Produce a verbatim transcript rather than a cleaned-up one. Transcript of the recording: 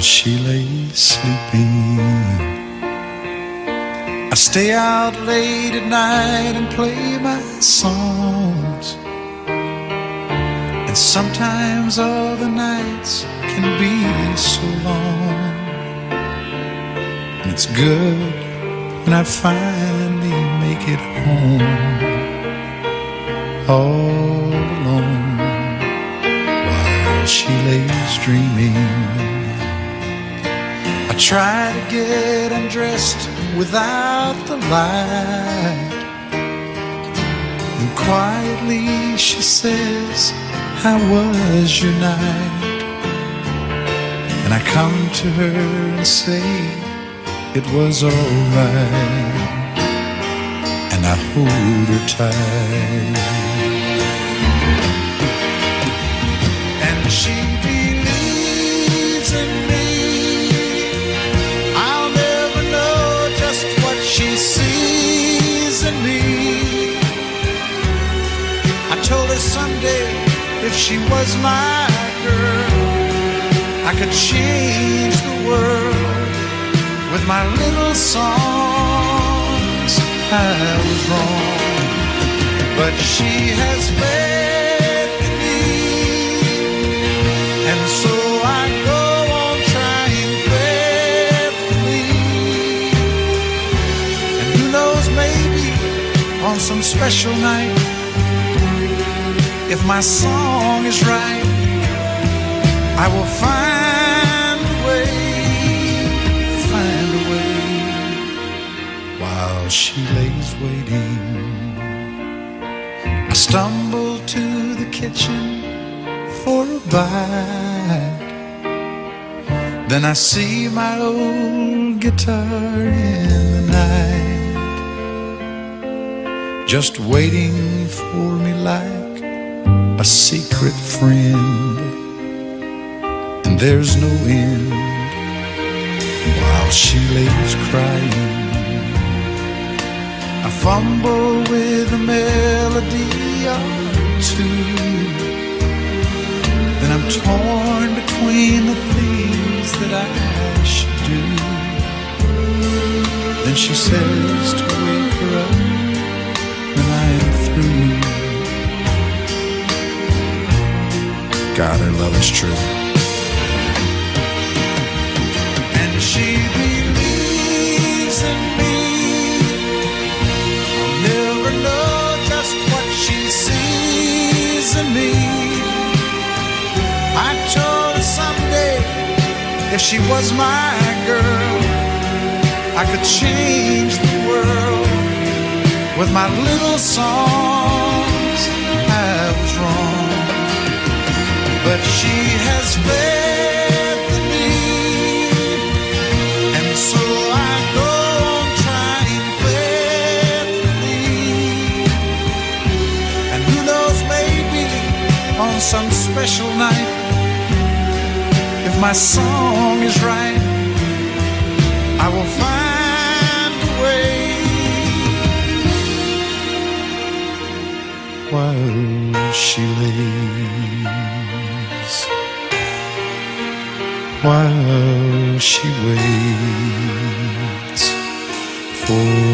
she lays sleeping. I stay out late at night and play my songs, and sometimes all the nights can be so long. And it's good when I finally make it home, all alone, while she lays dreaming. I try to get undressed without the light, and quietly she says, "How was your night?" And I come to her and say, "It was all right," and I hold her tight. And she believes in me. I'll never know just what she sees in me. I told her someday if she was my girl, I could change the world with my little songs. I was wrong, but she has faith in me, and so I go on trying faithfully. And who knows, maybe on some special night, if my song is right, I will find a way, find a way, while she lays waiting. I stumble to the kitchen for a bite, then I see my old guitar in the night, just waiting for me like a secret friend. And there's no end while she lays crying. I fumble with a melody or two, then I'm torn between the things that I should do. Then she says to wake her up when I am through. God, her love is true. She believes in me. I'll never know just what she sees in me. I told her someday if she was my girl, I could change the world with my little songs. I was wrong, but she has faith in me. So I go on trying faithfully, and who knows, maybe on some special night, if my song is right, I will find a way, while she lays, while she waits for